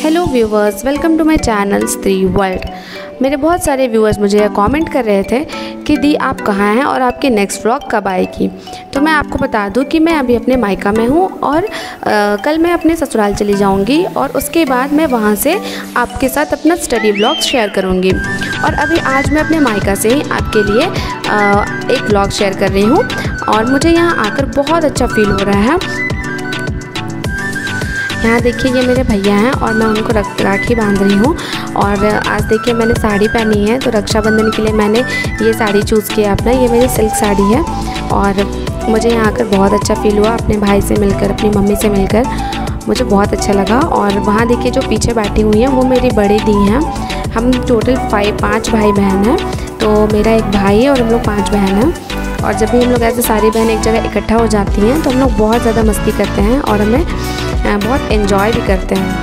Hello viewers, welcome to my channel Stree world. मेरे बहुत सारे व्यूअर्स मुझे कमेंट कर रहे थे कि दी आप कहाँ हैं और आपकी नेक्स्ट व्लॉग कब आएगी। तो मैं आपको बता दूं कि मैं अभी अपने मायका में हूँ और कल मैं अपने ससुराल चली जाऊँगी और उसके बाद मैं वहाँ से आपके साथ अपना स्टडी व्लॉग शेयर करूँगी। और अभी आज मैं अपने मायका से ही आपके लिए एक व्लॉग शेयर कर रही हूँ और मुझे यहाँ आकर बहुत अच्छा फील हो रहा है। यहाँ देखिए ये मेरे भैया हैं और मैं उनको राखी बांध रही हूँ। और आज देखिए मैंने साड़ी पहनी है, तो रक्षाबंधन के लिए मैंने ये साड़ी चूज़ किया अपना। ये मेरी सिल्क साड़ी है और मुझे यहाँ आकर बहुत अच्छा फील हुआ, अपने भाई से मिलकर, अपनी मम्मी से मिलकर मुझे बहुत अच्छा लगा। और वहाँ देखिए जो पीछे बैठी हुई हैं वो मेरी बड़ी दी हैं। हम टोटल 5 भाई बहन हैं, तो मेरा एक भाई है और हम लोग 5 बहन हैं। और जब भी हम लोग ऐसे सारी बहन एक जगह इकट्ठा हो जाती हैं तो हम लोग बहुत ज़्यादा मस्ती करते हैं और हमें बहुत एंजॉय भी करते हैं।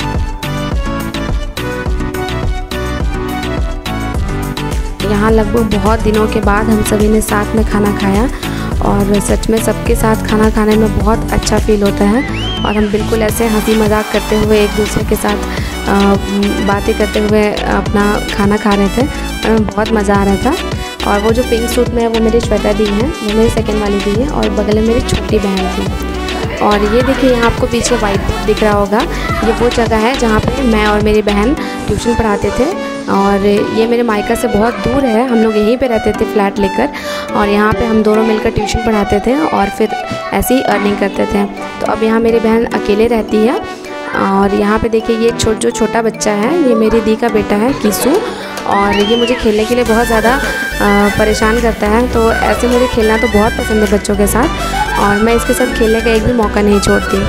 यहाँ लगभग बहुत दिनों के बाद हम सभी ने साथ में खाना खाया और सच में सबके साथ खाना खाने में बहुत अच्छा फील होता है। और हम बिल्कुल ऐसे हंसी मजाक करते हुए एक दूसरे के साथ बातें करते हुए अपना खाना खा रहे थे और हमें बहुत मज़ा आ रहा था। और वो जो पिंक सूट में है वो मेरी श्वेता दी है, वो मेरी सेकंड वाली दी है और बगल में मेरी छोटी बहन थी। और ये देखिए यहाँ आपको पीछे वाइट बोर्ड दिख रहा होगा, ये वो जगह है जहाँ पे मैं और मेरी बहन ट्यूशन पढ़ाते थे। और ये मेरे मायका से बहुत दूर है, हम लोग यहीं पे रहते थे फ्लैट लेकर और यहाँ पे हम दोनों मिलकर ट्यूशन पढ़ाते थे और फिर ऐसे ही अर्निंग करते थे। तो अब यहाँ मेरी बहन अकेले रहती है। और यहाँ पे देखिए ये जो छोटा बच्चा है ये मेरी दी का बेटा है किसू, और ये मुझे खेलने के लिए बहुत ज़्यादा परेशान करता है। तो ऐसे मुझे खेलना तो बहुत पसंद है बच्चों के साथ और मैं इसके साथ खेलने का एक भी मौका नहीं छोड़ती।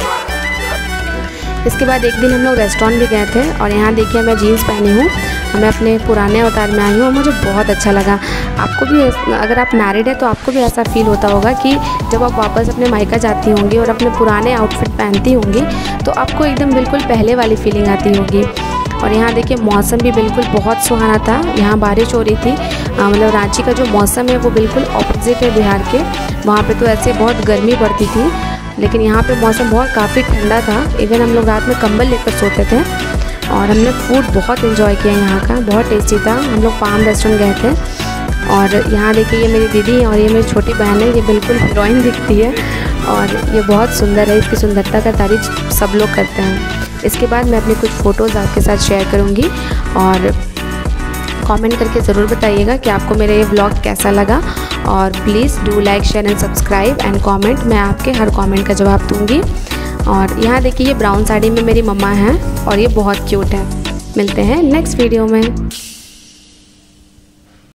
इसके बाद एक दिन हम लोग रेस्टोरेंट भी गए थे और यहाँ देखिए मैं जीन्स पहनी हूँ, मैं अपने पुराने अवतार में आई हूँ और मुझे बहुत अच्छा लगा। आपको भी, अगर आप मैरिड है तो आपको भी ऐसा फील होता होगा कि जब आप वापस अपने मायका जाती होंगी और अपने पुराने आउटफिट पहनती होंगी तो आपको एकदम बिल्कुल पहले वाली फीलिंग आती होगी। और यहाँ देखिए मौसम भी बिल्कुल बहुत सुहाना था, यहाँ बारिश हो रही थी। मतलब रांची का जो मौसम है वो बिल्कुल ऑपोजिट है बिहार के। वहाँ पे तो ऐसे बहुत गर्मी पड़ती थी, लेकिन यहाँ पे मौसम बहुत काफ़ी ठंडा था। इवन हम लोग रात में कंबल लेकर सोते थे। और हमने फूड बहुत एंजॉय किया यहाँ का, बहुत टेस्टी था। हम लोग पाम रेस्टोरेंट गए थे। और यहाँ देखिए ये मेरी दीदी और ये मेरी छोटी बहन है, ये बिल्कुल हीरोइन दिखती है और ये बहुत सुंदर है, इसकी सुंदरता का तारीफ सब लोग करते हैं। इसके बाद मैं अपनी कुछ फ़ोटोज़ आपके साथ शेयर करूँगी और कमेंट करके ज़रूर बताइएगा कि आपको मेरा ये व्लॉग कैसा लगा। और please do like, share and subscribe and comment, मैं आपके हर कमेंट का जवाब दूँगी। और यहाँ देखिए ये ब्राउन साड़ी में मेरी मम्मा हैं और ये बहुत क्यूट है। मिलते हैं नेक्स्ट वीडियो में।